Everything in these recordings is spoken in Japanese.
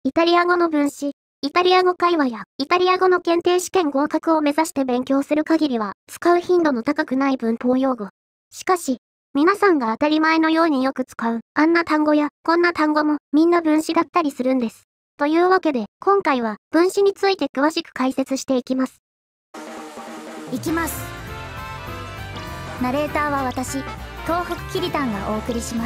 イタリア語の分子、イタリア語会話やイタリア語の検定試験合格を目指して勉強する限りは使う頻度の高くない文法用語。しかし、皆さんが当たり前のようによく使うあんな単語やこんな単語もみんな分子だったりするんです。というわけで今回は分子について詳しく解説していきます。 いきます。ナレーターは私、東北きりたんがお送りします。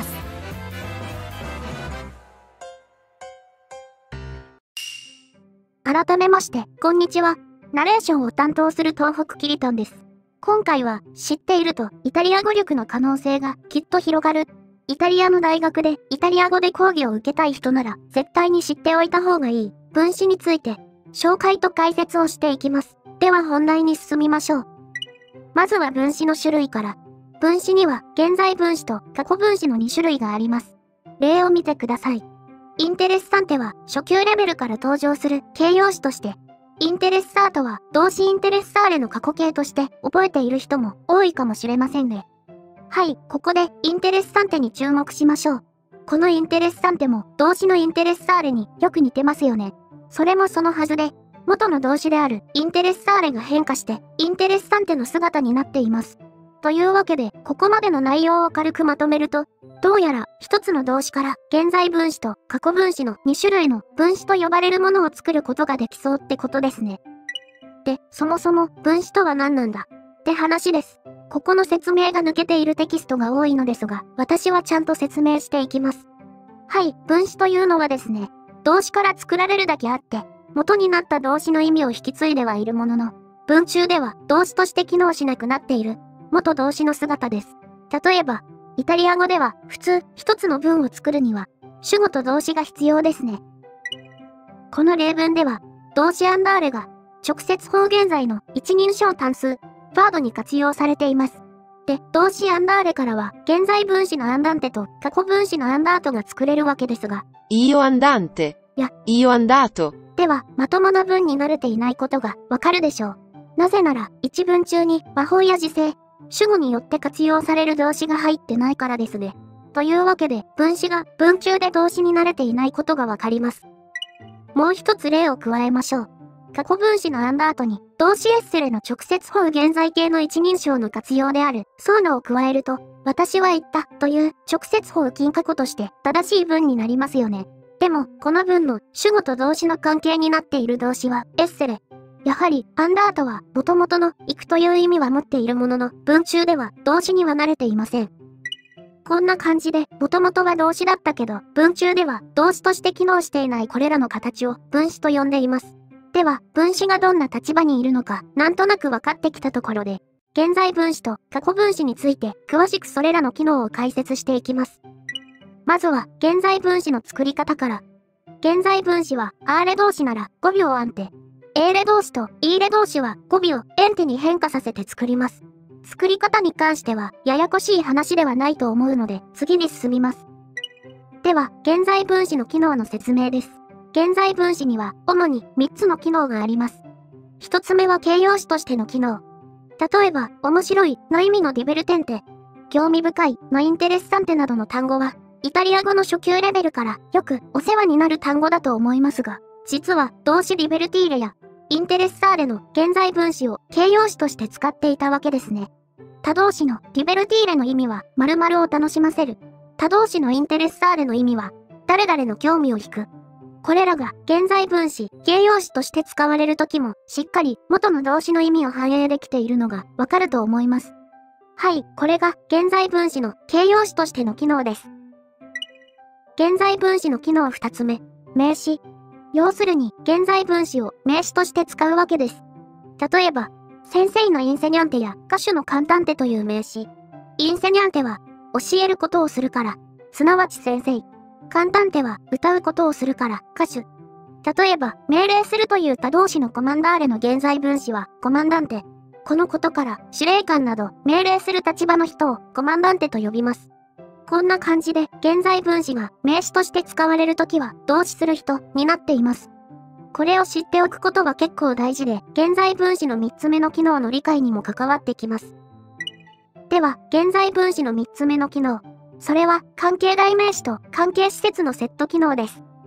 改めまして、こんにちは。ナレーションを担当する東北きりたんです。今回は知っているとイタリア語力の可能性がきっと広がる。イタリアの大学でイタリア語で講義を受けたい人なら絶対に知っておいた方がいい分子について紹介と解説をしていきます。では本題に進みましょう。まずは分子の種類から。分子には現在分子と過去分子の2種類があります。例を見てください。インテレッサンテは初級レベルから登場する形容詞として、インテレッサートは動詞インテレッサーレの過去形として覚えている人も多いかもしれませんね。はい、ここでインテレッサンテに注目しましょう。このインテレッサンテも動詞のインテレッサーレによく似てますよね。それもそのはずで、元の動詞であるインテレッサーレが変化してインテレッサンテの姿になっています。というわけで、ここまでの内容を軽くまとめると、どうやら一つの動詞から現在分子と過去分子の2種類の分子と呼ばれるものを作ることができそうってことですね。で、そもそも分子とは何なんだって話です。ここの説明が抜けているテキストが多いのですが、私はちゃんと説明していきます。はい、分子というのはですね、動詞から作られるだけあって、元になった動詞の意味を引き継いではいるものの、文中では動詞として機能しなくなっている元動詞の姿です。例えば、イタリア語では普通一つの文を作るには主語と動詞が必要ですね。この例文では動詞アンダーレが直接方現在の一人称単数バードに活用されています。で、動詞アンダーレからは現在分詞のアンダンテと過去分詞のアンダートが作れるわけですが、 io andante や io andato ではまともな文に慣れていないことがわかるでしょう。なぜなら一文中に和法や時制主語によって活用される動詞が入ってないからですね。というわけで、分詞が文中で動詞に慣れていないことがわかります。もう一つ例を加えましょう。過去分詞のアンダートに、動詞エッセレの直接方現在形の一人称の活用である、ソーノを加えると、私は言ったという直接方近過去として正しい文になりますよね。でも、この文の主語と動詞の関係になっている動詞はエッセレ。やはり、アンダートは元々の行くという意味は持っているものの、文中では動詞には慣れていません。こんな感じで、元々は動詞だったけど、文中では動詞として機能していないこれらの形を分詞と呼んでいます。では、分詞がどんな立場にいるのか、なんとなく分かってきたところで、現在分詞と過去分詞について、詳しくそれらの機能を解説していきます。まずは、現在分詞の作り方から。現在分詞は、アーレ動詞なら語尾をアンテ。エーレ動詞とイーレ動詞は語尾をエンテに変化させて作ります。作り方に関してはややこしい話ではないと思うので次に進みます。では、現在分詞の機能の説明です。現在分詞には主に3つの機能があります。1つ目は形容詞としての機能。例えば、面白いの意味のディベルテンテ、興味深いのインテレッサンテなどの単語は、イタリア語の初級レベルからよくお世話になる単語だと思いますが、実は動詞ディベルティーレやインテレッサーレの現在分詞を形容詞として使っていたわけですね。他動詞のディベルティーレの意味は〇〇を楽しませる。他動詞のインテレッサーレの意味は誰々の興味を引く。これらが現在分詞、形容詞として使われるときもしっかり元の動詞の意味を反映できているのがわかると思います。はい、これが現在分詞の形容詞としての機能です。現在分詞の機能2つ目、名詞。要するに、現在分詞を名詞として使うわけです。例えば、先生のインセニャンテや歌手のカンタンテという名詞。インセニャンテは、教えることをするから、すなわち先生。カンタンテは、歌うことをするから、歌手。例えば、命令するという他動詞のコマンダーレの現在分詞は、コマンダンテ。このことから、司令官など、命令する立場の人を、コマンダンテと呼びます。こんな感じで現在分詞が名詞として使われるときは動詞する人になっています。これを知っておくことは結構大事で、現在分詞の3つ目の機能の理解にも関わってきます。では、現在分詞の3つ目の機能。それは関係代名詞と関係施設のセット機能です。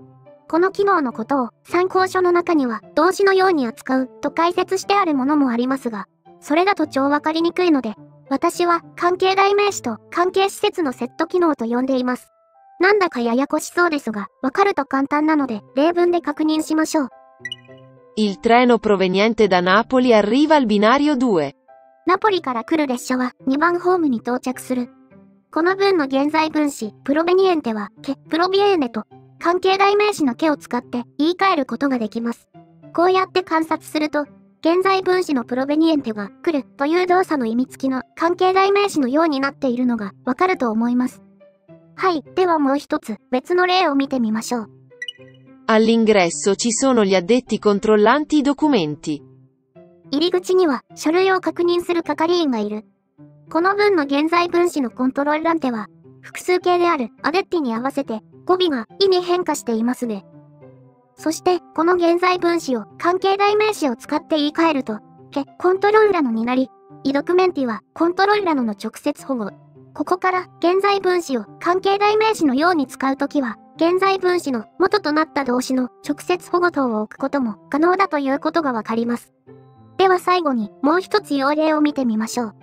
この機能のことを参考書の中には動詞のように扱うと解説してあるものもありますが、それだと超わかりにくいので、私は関係代名詞と関係施設のセット機能と呼んでいます。なんだかややこしそうですが、わかると簡単なので例文で確認しましょう。 Il treno proveniente da Napoli arriva al binario 2. ナポリから来る列車は2番ホームに到着する。この文の現在分詞、プロベニエンテは、プロビエーネと、関係代名詞のを使って言い換えることができます。こうやって観察すると、現在分詞のプロベニエンテが来るという動作の意味付きの関係代名詞のようになっているのがわかると思います。はい、ではもう一つ別の例を見てみましょう。 All'ingresso ci sono gli addetti controllanti i documenti. 入り口には書類を確認する係員がいる。この文の現在分詞のコントローランテは、複数形であるアデッティに合わせて語尾が意に変化していますね。そして、この現在分詞を関係代名詞を使って言い換えると、コントローラノになり、イドクメンティはコントローラノの直接保護。ここから現在分詞を関係代名詞のように使うときは、現在分詞の元となった動詞の直接保護等を置くことも可能だということがわかります。では最後にもう一つ要例を見てみましょう。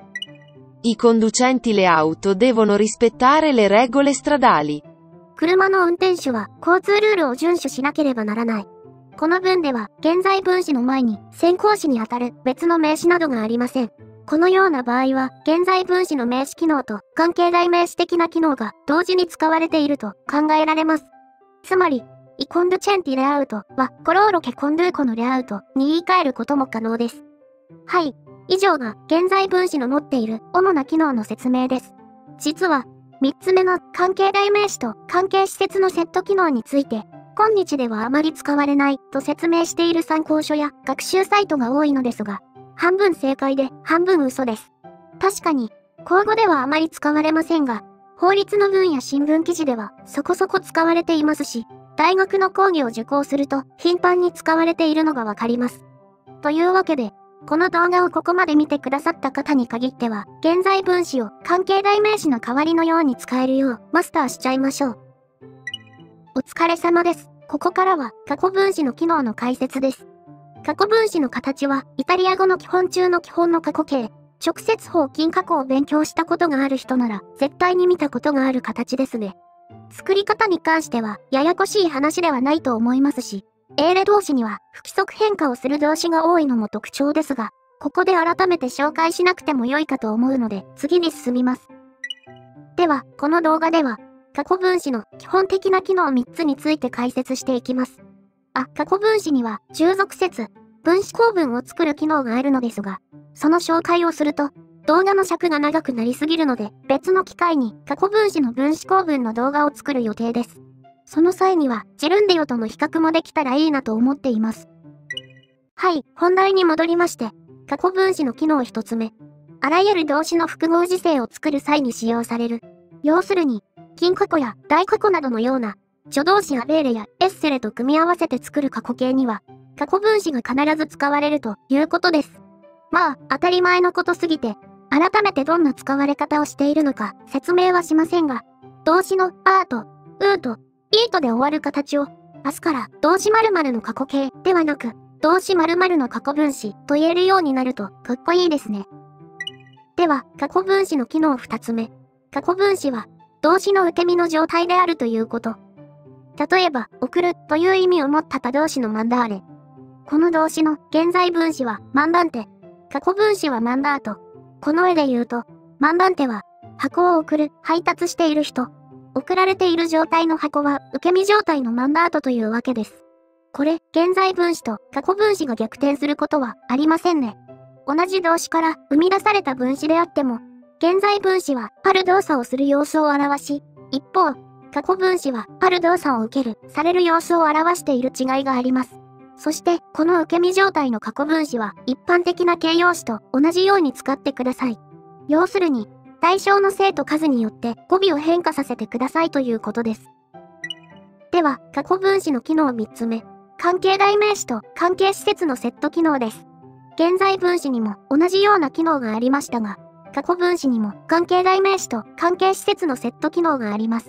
I conducenti le auto devono rispettare le regole stradali. 車の運転手は交通ルールを遵守しなければならない。この文では現在分詞の前に先行詞にあたる別の名詞などがありません。このような場合は現在分詞の名詞機能と関係代名詞的な機能が同時に使われていると考えられます。つまり、イコンドチェンティレアウトはコローロケコンドゥーコのレアウトに言い換えることも可能です。はい。以上が現在分詞の持っている主な機能の説明です。実は、3つ目の関係代名詞と関係施設のセット機能について、今日ではあまり使われないと説明している参考書や学習サイトが多いのですが、半分正解で半分嘘です。確かに、口語ではあまり使われませんが、法律の文や新聞記事ではそこそこ使われていますし、大学の講義を受講すると頻繁に使われているのがわかります。というわけで、この動画をここまで見てくださった方に限っては、現在分詞を関係代名詞の代わりのように使えるようマスターしちゃいましょう。お疲れ様です。ここからは過去分詞の機能の解説です。過去分詞の形は、イタリア語の基本中の基本の過去形、直接法近過去を勉強したことがある人なら、絶対に見たことがある形ですね。作り方に関しては、ややこしい話ではないと思いますし、英例動詞には不規則変化をする動詞が多いのも特徴ですが、ここで改めて紹介しなくても良いかと思うので、次に進みます。では、この動画では、過去分詞の基本的な機能3つについて解説していきます。過去分詞には、従属節、分詞構文を作る機能があるのですが、その紹介をすると、動画の尺が長くなりすぎるので、別の機会に過去分詞の分詞構文の動画を作る予定です。その際には、ジェルンデヨとの比較もできたらいいなと思っています。はい、本題に戻りまして、過去分詞の機能1つ目。あらゆる動詞の複合時制を作る際に使用される。要するに、近過去や大過去などのような、助動詞アベーレやエッセレと組み合わせて作る過去形には、過去分詞が必ず使われるということです。まあ、当たり前のことすぎて、改めてどんな使われ方をしているのか説明はしませんが、動詞のアーと、ウーと、イートで終わる形を、明日から動詞〇〇の過去形ではなく、動詞〇〇の過去分詞と言えるようになるとかっこいいですね。では、過去分詞の機能2つ目。過去分詞は、動詞の受け身の状態であるということ。例えば、送るという意味を持った他動詞のマンダーレ。この動詞の現在分詞はマンダンテ。過去分詞はマンダート。この絵で言うと、マンダンテは、箱を送る、配達している人。送られている状態の箱は、受け身状態のマンダートというわけです。これ、現在分詞と過去分詞が逆転することはありませんね。同じ動詞から生み出された分詞であっても、現在分詞はある動作をする様子を表し、一方、過去分詞はある動作を受ける、される様子を表している違いがあります。そして、この受け身状態の過去分詞は一般的な形容詞と同じように使ってください。要するに、対象の性と数によって語尾を変化させてくださいということです。では、過去分詞の機能3つ目。関係代名詞と関係施設のセット機能です。現在分詞にも同じような機能がありましたが、過去分詞にも関係代名詞と関係施設のセット機能があります。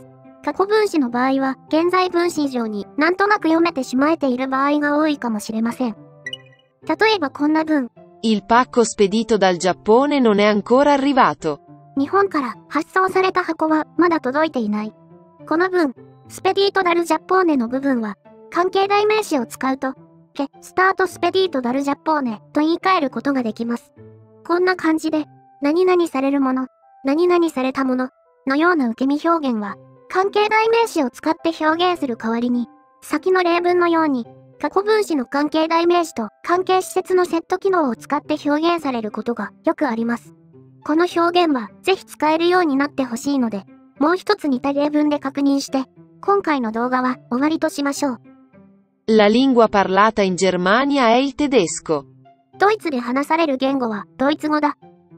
過去分詞の場合は、現在分詞以上になんとなく読めてしまえている場合が多いかもしれません。例えばこんな文。 Il pacco spedito dal Giappone non è ancora arrivato. 日本から発送された箱はまだ届いていない。この文、スペディートダルジャポーネの部分は、関係代名詞を使うと、スタートスペディートダルジャポーネと言い換えることができます。こんな感じで、何々されるもの、何々されたもののような受け身表現は、関係代名詞を使って表現する代わりに、先の例文のように、過去分詞の関係代名詞と関係施設のセット機能を使って表現されることがよくあります。この表現はぜひ使えるようになってほしいので、もう一つ似た例文で確認して、今回の動画は終わりとしましょう。 La lingua parlata in Germania è il tedesco. ドイツで話される言語はドイツ語だ。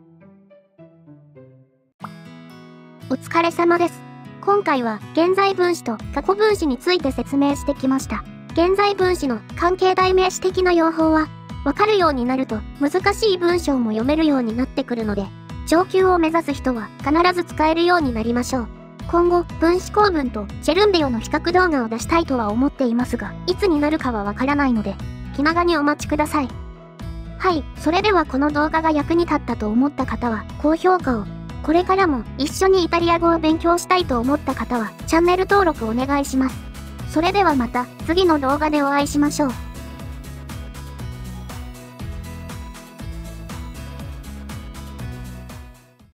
お疲れ様です。今回は現在分詞と過去分詞について説明してきました。現在分詞の関係代名詞的な用法は、わかるようになると難しい文章も読めるようになってくるので、上級を目指す人は必ず使えるようになりましょう。今後、分子構文とジェルンディオの比較動画を出したいとは思っていますが、いつになるかはわからないので、気長にお待ちください。はい、それではこの動画が役に立ったと思った方は高評価を。これからも一緒にイタリア語を勉強したいと思った方はチャンネル登録お願いします。それではまた次の動画でお会いしましょう。